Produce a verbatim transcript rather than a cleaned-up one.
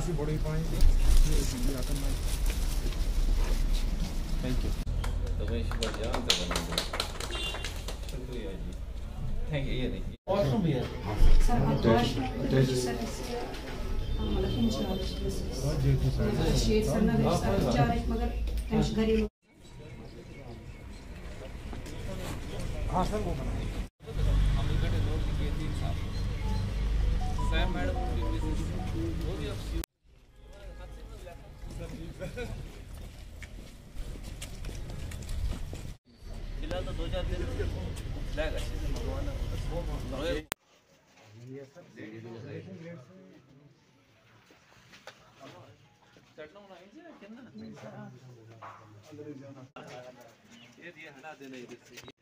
सी बड़ी पाएंगे। Thank you. तो मैं इस बार जान कर बनूंगा। शुक्रिया जी। Thank you. ये देखिए। वॉशरूम भी है। सर वॉशरूम मतलब इंशाल्लाह शेर सर ना जा रहे मगर घरेलू। हाँ सर वो बना हम इकट्ठे नोट किए तीन साल। सैम मैडम की मिसेस वो भी अब फिलहाल तो दो चार दिन फ्लैग अच्छे से मंगवाना चटना होना है क्या कितना ये दिया हटा देना इधर से।